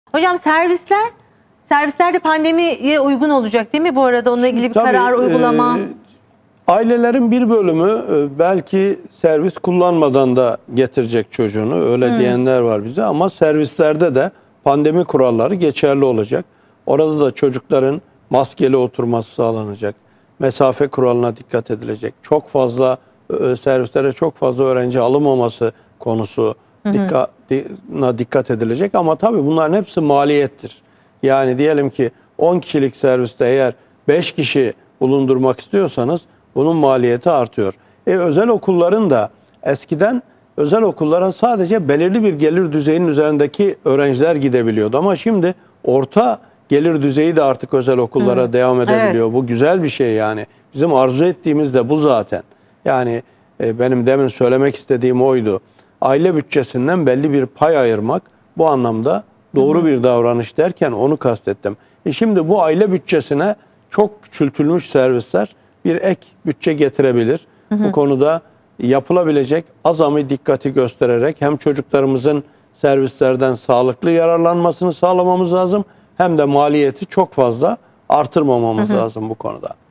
Hocam servisler de pandemiye uygun olacak değil mi bu arada? Onunla ilgili bir karar, uygulama. Ailelerin bir bölümü belki servis kullanmadan da getirecek çocuğunu. Öyle diyenler var bize, ama servislerde de pandemi kuralları geçerli olacak. Orada da çocukların maskeli oturması sağlanacak. Mesafe kuralına dikkat edilecek. Çok fazla servislere çok fazla öğrenci alınmaması konusu dikkat edilecek. Ama tabii bunların hepsi maliyettir. Yani diyelim ki 10 kişilik serviste eğer 5 kişi bulundurmak istiyorsanız bunun maliyeti artıyor. Özel okulların da eskiden özel okullara sadece belirli bir gelir düzeyinin üzerindeki öğrenciler gidebiliyordu. Ama şimdi orta gelir düzeyi de artık özel okullara devam edebiliyor. Evet. Bu güzel bir şey yani. Bizim arzu ettiğimiz de bu zaten. Yani benim demin söylemek istediğim oydu. Aile bütçesinden belli bir pay ayırmak bu anlamda doğru bir davranış derken onu kastettim. Şimdi bu aile bütçesine çok küçültülmüş servisler bir ek bütçe getirebilir. Bu konuda yapılabilecek azami dikkati göstererek hem çocuklarımızın servislerden sağlıklı yararlanmasını sağlamamız lazım, hem de maliyeti çok fazla artırmamamız lazım bu konuda.